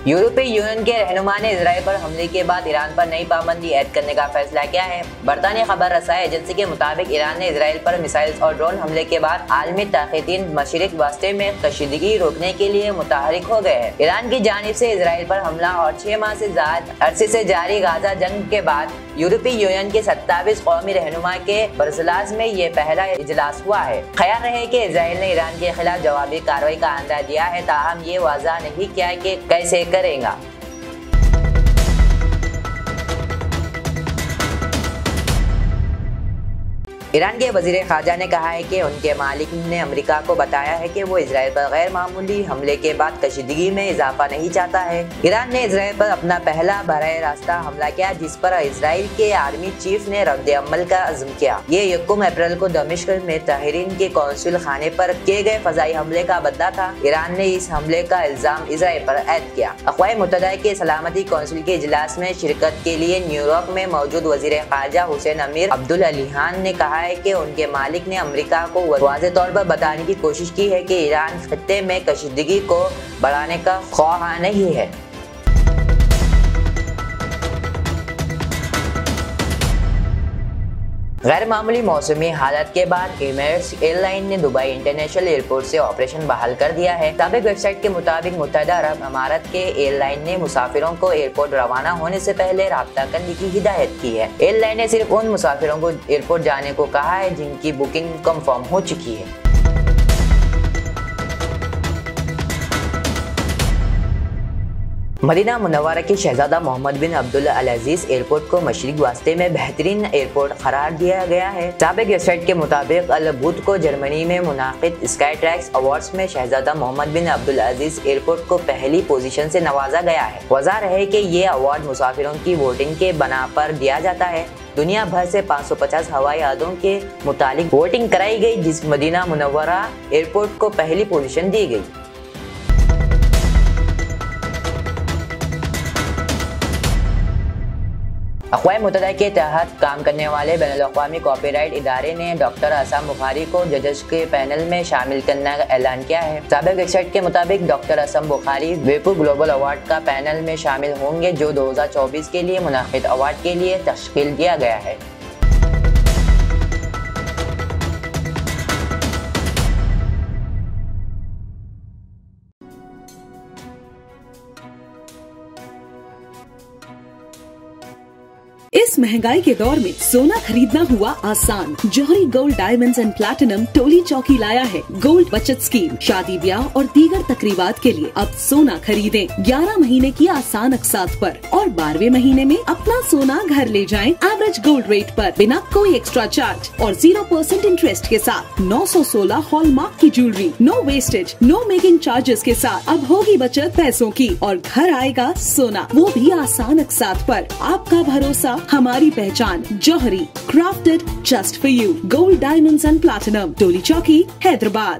यूरोपीय यूनियन के रहनुमा ने इजराइल पर हमले के बाद ईरान पर नई पाबंदी ऐड करने का फैसला किया है। बरतानी खबर रसाई एजेंसी के मुताबिक ईरान ने इजराइल पर मिसाइल और ड्रोन हमले के बाद आलमी ताकतीन मशरिक वास्ते में कशीदगी रोकने के लिए मुतहरिक हो गए हैं। ईरान की जानिब से इजराइल पर हमला और 6 माह से ज्यादा अरसे से जारी गाजा जंग के बाद यूरोपीय यूनियन के 27 कौमी रहनुमा के ब्रसलास में ये पहला इजलास हुआ है। ख्याल रहे कि इजराइल ने ईरान के खिलाफ जवाबी कार्रवाई का अंदाज दिया है, ताहम ये वाज़ा नहीं किया कि कैसे करेगा। ईरान के वजीर खारजा ने कहा है कि उनके मालिक ने अमेरिका को बताया है कि वो इजराइल पर गैर मामूली हमले के बाद कशीदगी में इजाफा नहीं चाहता है। ईरान ने इजराइल पर अपना पहला बराह रास्ता हमला किया, जिस पर इजराइल के आर्मी चीफ ने रद्द अमल का अज़्म किया। ये 1 अप्रैल को दमिश्क में ताहिरीन के कौंसिल खाने पर किए गए फजाई हमले का बदला था। ईरान ने इस हमले का इल्जाम इजराइल पर ऐड किया। अक़वाम मुत्तहिदा के सलामती कौंसिल के इजलास में शिरकत के लिए न्यूयॉर्क में मौजूद वजीर खारजा हुसैन अमीर अब्दुल अलीहान ने कहा है कि उनके मालिक ने अमेरिका को वाज़े तौर पर बताने की कोशिश की है कि ईरान खत्ते में कशीदगी को बढ़ाने का ख्वाह नहीं है। गैर मामूली मौसमी हालत के बाद एमिरेट्स एयरलाइन ने दुबई इंटरनेशनल एयरपोर्ट से ऑपरेशन बहाल कर दिया है। साबिक वेबसाइट के मुताबिक मुत्तहिदा अरब अमारात के एयरलाइन ने मुसाफिरों को एयरपोर्ट रवाना होने से पहले राब्ता करने की हिदायत की है। एयरलाइन ने सिर्फ उन मुसाफिरों को एयरपोर्ट जाने को कहा है जिनकी बुकिंग कंफर्म हो चुकी है। मदीना मुनव्वरा के शहजादा Muhammad bin Abdul Aziz airport को मशरिक वास्ते में बेहतरीन एयरपोर्ट करार दिया गया है। साबिक वेबसाइट के मुताबिक बुध को जर्मनी में मुनाकिद स्काई ट्रैक्स अवार्ड्स में शहजादा Muhammad bin Abdul Aziz airport को पहली पोजीशन से नवाजा गया है। वज़ाह है कि ये अवार्ड मुसाफिरों की वोटिंग के बना पर दिया जाता है। दुनिया भर से 550 हवाई अड्डों के मुतालिक वोटिंग कराई गई, जिस मदीना मुनव्वरा एयरपोर्ट को पहली पोजीशन दी गई। अक़वाम मुत्तहिदा के तहत काम करने वाले बैनुल-अक़वामी कॉपीराइट इदारे ने डॉक्टर अहसान बुखारी को जजेस के पैनल में शामिल करने का ऐलान किया है। साबिक वेबसाइट के मुताबिक डॉक्टर अहसान बुखारी वेपू ग्लोबल अवार्ड का पैनल में शामिल होंगे, जो 2024 के लिए मुनाकिद अवार्ड के लिए तश्कील किया गया है। इस महंगाई के दौर में सोना खरीदना हुआ आसान। Jauhari gold diamonds and platinum Toli Chowki लाया है गोल्ड बचत स्कीम। शादी ब्याह और दीगर तकरीबात के लिए अब सोना खरीदें 11 महीने की आसान अक़सात पर और 12वें महीने में अपना सोना घर ले जाएं एवरेज गोल्ड रेट पर, बिना कोई एक्स्ट्रा चार्ज और 0% इंटरेस्ट के साथ। 916 हॉलमार्क की jewellery, no wastage, no making charges के साथ। अब होगी बचत पैसों की और घर आएगा सोना, वो भी आसान अक़सात पर। आपका भरोसा, हमारी पहचान। Jauhari, crafted just for you. Gold diamonds and platinum, Toli Chowki, Hyderabad.